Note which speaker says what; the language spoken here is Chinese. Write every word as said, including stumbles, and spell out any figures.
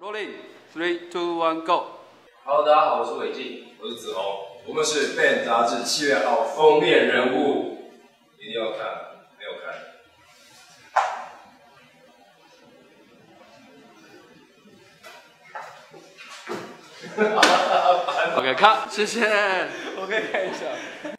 Speaker 1: Rolling three two one go。
Speaker 2: Hello， 大家好，我是伟晋，我是子宏，我们是《Ben》杂志七月号封面人物，一定要看，没有看。
Speaker 1: OK， 看，谢谢。
Speaker 3: 我可以看一下。